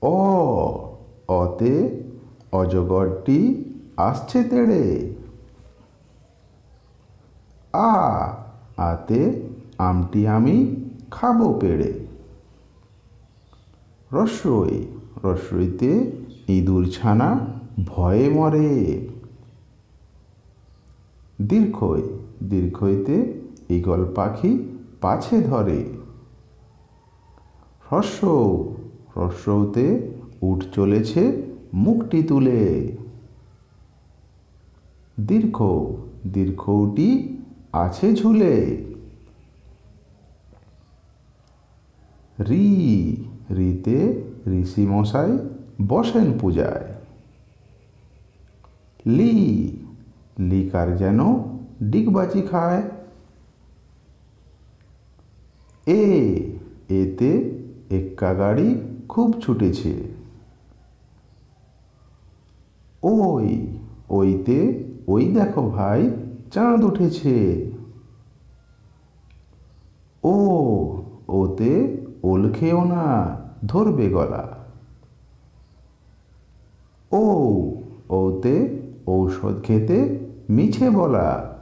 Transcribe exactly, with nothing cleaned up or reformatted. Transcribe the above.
অ অতে অজগরটি আসছে তেড়ে। আ আতে আমটি আমি খাবো পেড়ে। রস্বই রস্বইতে ইঁদুর ছানা ভয়ে মরে। দীর্ঘই দীর্ঘইতে ঈগল পাখি পাছে ধরে। হ্রস্ব হ্রস্বতে উট চলেছে মুখটি তুলে। দীর্ঘ দীর্ঘটি আছে ঝুলে। রি রিতে ঋষি মশাই বসেন পূজায়। লি লিকার যেন ডিগবাজি খায়। এ এতে এক্কা গাড়ি খুব ছুটেছে। ওই ওইতে ওই দেখো ভাই চাঁদ উঠেছে। ও ওতে ওল খেও না ধরবে গলা। ও ওতে ঔষধ খেতে মিছে বলা।